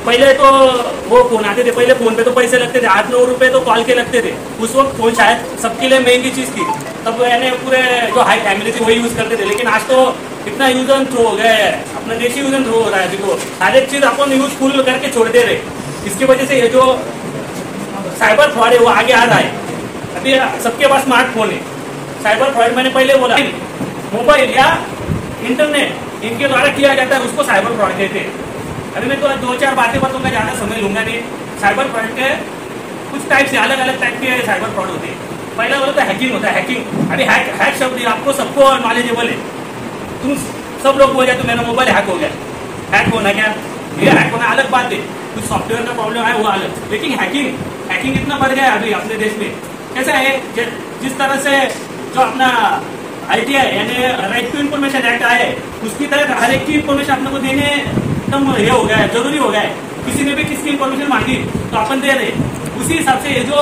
पहले तो वो फोन आते थे, पहले फोन पे तो पैसे लगते थे, 8-9 रुपए तो कॉल के लगते थे। उस वक्त फोन शायद सबके लिए महंगी चीज थी, तब यानी पूरे जो हाई फैमिली थी वही यूज करते थे। लेकिन आज तो इतना यूज एंड थ्रो हो गया है, अपना देशी यूज एंड थ्रो हो रहा है। अभी तो हर एक चीज अपन यूजफुल करके छोड़ दे रहे, इसकी वजह से ये जो साइबर फ्रॉड है वो आगे आ रहा है। अभी सबके पास स्मार्टफोन है। साइबर फ्रॉड मैंने पहले बोला, मोबाइल या इंटरनेट इनके द्वारा किया जाता है, उसको साइबर फ्रॉड कहते हैं। अभी मैं तो 2-4 बातें बताऊंगा, ज्यादा समय लूंगा नहीं। साइबर फ्रॉड के कुछ टाइप से अलग अलग टाइप के साइबर फ्रॉड होते हैं। पहला बोला तो हैकिंग होता है। हैकिंग अभी हैक शब्द आपको सबको नॉलेजेबल है। तुम सब लोग बोल जाते मेरा मोबाइल हैक हो गया। हैक होना क्या, ये हैक होना अलग बात है, कुछ सॉफ्टवेयर का प्रॉब्लम है वो अलग। लेकिन हैकिंग इतना बढ़ गया है अभी अपने देश में। कैसा है, जिस तरह से जो अपना ITI यानी राइट टू इन्फॉर्मेशन एक्ट आया है, उसकी तरह हर एक की इन्फॉर्मेशन अपने को देने एकदम ये हो गया है, जरूरी हो गया है। किसी ने भी किसकी इन्फॉर्मेशन मांगी तो अपन दे रहे। उसी हिसाब से ये जो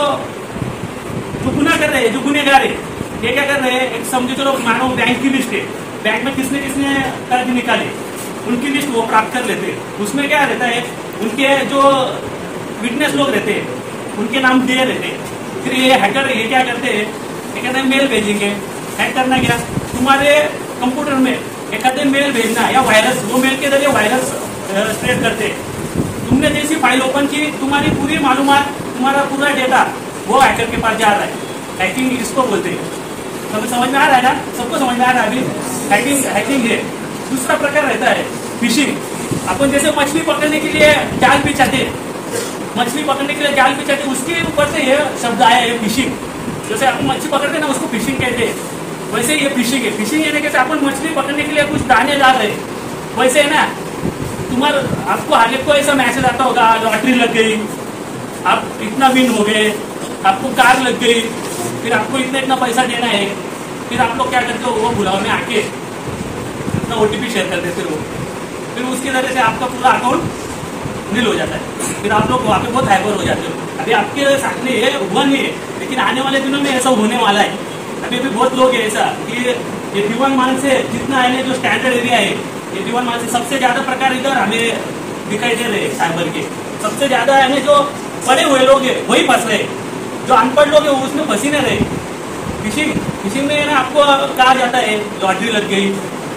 गुनाह कर रहे हैं, जो गुनेगार है, ये क्या कर रहे हैं, एक समझो चलो मानो बैंक की लिस्ट है, बैंक में किसने किसने कर्ज निकाले उनकी लिस्ट वो प्राप्त कर लेते हैं। उसमें क्या रहता है, उनके जो विटनेस लोग रहते हैं उनके नाम दिए रहते हैं। फिर ये हैकर ये क्या करते हैं, ये कहते हैं मेल भेजेंगे। हैक करना क्या, तुम्हारे कंप्यूटर में एक कहते हैं मेल भेजना या वायरस, वो मेल के जरिए वायरस स्प्रेड करते हैं। तुमने जैसी फाइल ओपन की, तुम्हारी पूरी मालूमात, तुम्हारा पूरा डेटा वो हैकर के पास जा रहा है। हैकिंग इसको बोलते हैं। समझ में आ रहा है ना, सबको समझ में आ रहा है अभी। हैकिंग है। दूसरा प्रकार रहता है फिशिंग। अपन जैसे मछली पकड़ने के लिए जाल बिछाते हैं, मछली पकड़ने के लिए जाल बिछाते, उसके ऊपर से ये शब्द आया है फिशिंग। जैसे अपन मछली पकड़ते ना उसको फिशिंग कहते हैं, वैसे ये फिशिंग है। फिशिंग यानी कैसे अपन मछली पकड़ने के लिए कुछ दाने डाल रहे, वैसे है ना। तुम्हारा आपको हर एक को ऐसा मैसेज आता होगा, लॉटरी लग गई, आप इतना विन हो गए, आपको कार लग गई, फिर आपको इतना पैसा देना है। फिर आप लोग क्या करते हो, वो बुलाओ में आके अपना OTP शेयर कर देते हो। फिर उसके जरिए से आपका पूरा अकाउंट नील हो जाता है। फिर आप लोग वहाँ पे बहुत हाइपर हो जाते हो। अभी आपके सामने ये हुआ नहीं है, लेकिन आने वाले दिनों में ऐसा होने वाला है। अभी भी बहुत लोग है ऐसा कि ये दीवान मान से जितना है जो स्टैंडर्ड एरिया है, ये दीवान मान से सबसे ज्यादा प्रकार इधर हमें दिखाई दे रहे हैं साइबर के। सबसे ज्यादा है जो पढ़े हुए लोग है वही फंस रहे, जो अनपढ़ लोग है वो उसमें फंसी नहीं रहे। फिशिंग में ना आपको कहा जाता है लॉटरी लग गई,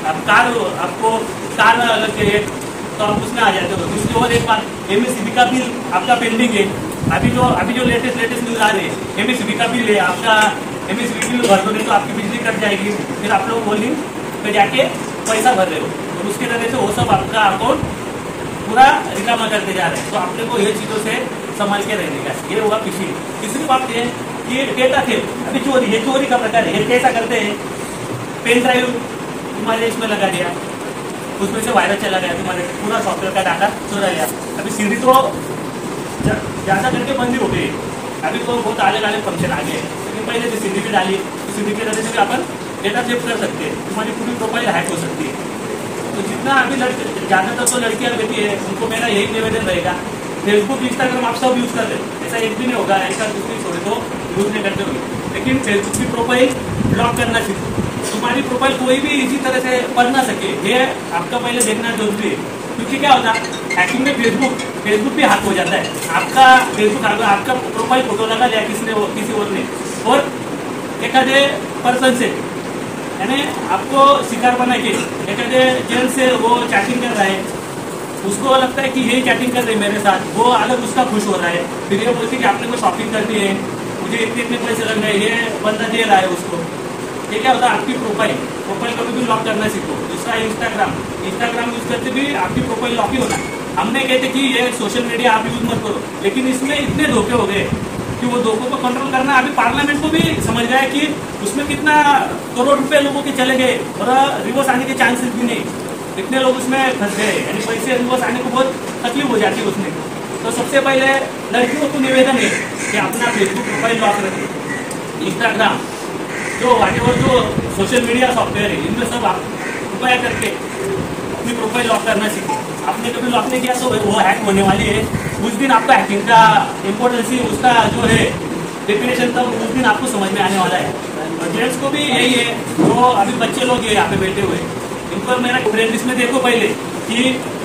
आपको कार लग गई तो आप उसमें आ जाते हो। दूसरी और एक बात, MSCB का बिल आपका पेंडिंग है। अभी जो लेटेस्ट न्यूज आ रही है, MSCB का बिल है आपका, MSCB बिल भर दो नहीं तो आपकी बिजली कट जाएगी। फिर आप लोग होल्डिंग पे जाके पैसा भर रहे हो, और उसके वजह से वो सब आपका अकाउंट पूरा रिकामा करते जा रहे हैं। तो आपने को ये चीजों से संभाल के रहने का, ये होगा फिशिंग। तीसरी बात है कि डेटा थे अभी चोरी, ये चोरी का प्रकार है। ये कैसा करते हैं, पेन ड्राइव तुम्हारे इसमें लगा दिया, उसमें से वायरस चला गया, तुम्हारे पूरा सॉफ्टवेयर का डाटा चुरा लिया। अभी सीडी तो ज्यादा करके बंद ही हो गई, अभी तो बहुत अलग अलग फंक्शन आ गए। लेकिन पहले तो सीडी डाली, सीडी के वजह से भी अपन डेटा सेव कर सकते हैं, तुम्हारी पूरी प्रोफाइल हैक हो सकती है। तो जितना अभी ज्यादातर तो लड़कियां रहती है, उनको मेरा यही निवेदन रहेगा, फेसबुक इंस्टाग्राम आप सब यूज कर रहे हो, ऐसा एक भी नहीं होगा ऐसा दूसरी छोड़े तो यूज नहीं करते होंगे। लेकिन फेसबुक की प्रोफाइल ब्लॉक करना सीखो, तुम्हारी प्रोफाइल कोई भी इसी तरह से पढ़ ना सके, ये आपका पहले देखना जरूरी है। क्योंकि क्या होता है, हैकिंग में फेसबुक भी हैक हो जाता है। आपका फेसबुक आपका प्रोफाइल फोटो लगा लिया किसी और ने, और एखादे पर्सन से यानी आपको शिकार बना के एखादे जेल से वो चैटिंग कर रहा है, उसको लगता है कि यही चैटिंग कर रहे हैं मेरे साथ, वो अलग उसका खुश हो रहा है। फिर ये बोलती है कि आपने कोई शॉपिंग करनी है, मुझे इतने पैसे लग रहे हैं, ये बंदा दे रहा है उसको। ये क्या होता है, आपकी प्रोफाइल कभी भी लॉक करना सीखो। दूसरा इंस्टाग्राम यूज करते भी आपकी प्रोफाइल लॉक ही होना। हमने कहते कि ये सोशल मीडिया आप यूज मत करो, लेकिन इसमें इतने धोखे हो गए कि वो धोखों को कंट्रोल करना अभी पार्लियामेंट को भी समझ गया कि उसमें कितना करोड़ रुपए लोगों के चले गए और रिवर्स आने के चांसेस भी नहीं, इतने लोग उसमें फंस गए, यानी पैसे रिवर्स आने को बहुत तकलीफ हो जाती है उसमें। तो सबसे पहले लड़कियों को निवेदन है कि अपना फेसबुक प्रोफाइल लॉक रखें, इंस्टाग्राम जो सोशल मीडिया सॉफ्टवेयर है इनमें सब आप कृपया करके अपनी प्रोफाइल लॉक करना सीखें। आपने कभी लॉक नहीं किया तो वो हैक होने वाली है। उस दिन आपका हैकिंग का इम्पोर्टेंस उसका जो है डेफिनेशन तब उस दिन आपको समझ में आने वाला है। और जेंट्स को भी यही है, जो अभी बच्चे लोग हैं यहाँ पे बैठे हुए, इनको मेरा फ्रेंड लिस्ट में देखो पहले कि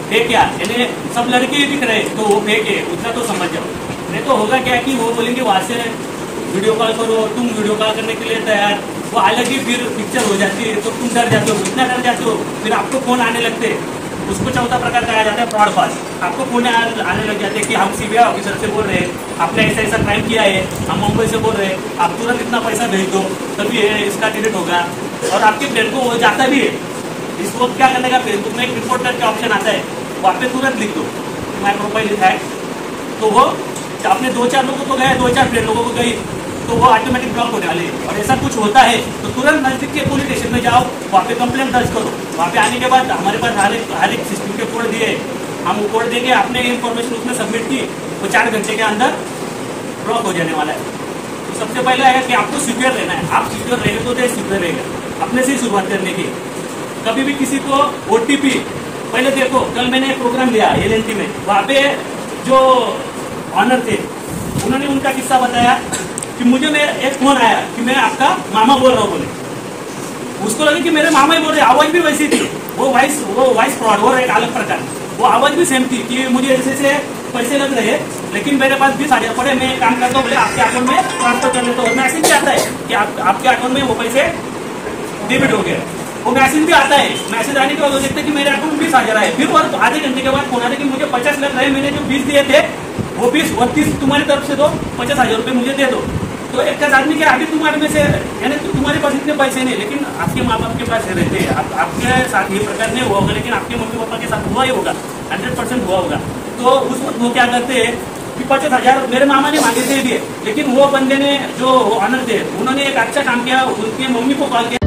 है क्या, यानी सब लड़के दिख रहे तो वो फेक है, उतना तो समझ जाओ। नहीं तो होगा क्या कि वो बोलेंगे वहां से वीडियो कॉल करो, तुम वीडियो कॉल करने के लिए तैयार, वो अलग ही फिर पिक्चर हो जाती है, तो तुम डर जाते हो, इतना डर जाते हो, फिर आपको फोन आने लगते हैं। उसको चौथा प्रकार कहा जाता है फ्रॉड कॉल। आपको फोन आने लग जाते हैं कि हम सीबीआई ऑफिसर से बोल रहे हैं, आपने ऐसा ऐसा क्राइम किया है, हम मुंबई से बोल रहे हैं, आप तुरंत इतना पैसा भेज दो तभी इसका डिलीट होगा। और आपके फ्रेंड को वो जाता भी है। इस वक्त क्या करने का, फेसबुक में एक रिपोर्ट करके ऑप्शन आता है, वहाँ पे तुरंत लिख दो माई प्रोफाइल लिखा है, तो वो आपने 2-4 लोगों को गए, 2-4 फ्रेंड लोगों को गई, तो वो ऑटोमेटिक ब्लॉक होने वाले। और ऐसा कुछ होता है तो तुरंत नजदीक के पुलिस स्टेशन में जाओ, वहाँ पे कंप्लेंट दर्ज करो। वहाँ पे आने के बाद हमारे पास हर एक सिस्टम के कोड दिए, हम वो कोड देंगे, आपने इन्फॉर्मेशन उसमें सबमिट की, वो 4 घंटे के अंदर ब्लॉक हो जाने वाला है। तो सबसे पहले है कि आपको सिक्योर रहना है। आप सिक्योर रहेंगे तो देश सिक्योर रहेगा। अपने से ही शुरुआत करने की। कभी भी किसी को OTP, पहले देखो, कल मैंने एक प्रोग्राम लिया LNT में, वहाँ पे जो ऑनर थे उन्होंने उनका किस्सा बताया कि मुझे एक फोन आया कि मैं आपका मामा बोल रहा हूँ बोले। उसको लगे कि मेरे मामा ही बोल रहे, आवाज भी वैसी थी, वो वॉइस फ्रॉड, वो एक अलग प्रकार, वो आवाज भी सेम थी कि मुझे ऐसे पैसे लग रहे हैं, लेकिन मेरे पास 20,000 पड़े, मैं काम करता हूँ, बोले आपके अकाउंट में ट्रांसफर कर लेता हूँ। मैसेज भी आता है कि आपके अकाउंट में वो पैसे डेबिट हो गए, वो मैसेज भी आता है। मैसेज आने के बाद वो देखते कि मेरे अकाउंट में 20,000 आए, फिर और आधे घंटे के बाद फोन आते कि मुझे 50 लग रहे हैं, मैंने जो 20 दिए थे वो 20 और 30 तुम्हारी तरफ से दो, 50,000 रुपये मुझे दे दो। तो एक आदमी के अभी तुम्हारे में से, यानी तो तुम्हारे पास इतने पैसे नहीं, लेकिन आपके माँ बाप के पास रहते हैं, आपके साथ ये प्रकार नहीं हुआ होगा, लेकिन आपके मम्मी पापा के साथ हुआ ही होगा, 100% हुआ होगा। तो उस वक्त वो क्या करते हैं कि 50,000 मेरे मामा ने मांगे थे दिए, लेकिन वो बंदे ने, जो ऑनर थे, उन्होंने एक अच्छा काम किया, उनके मम्मी को कॉल किया।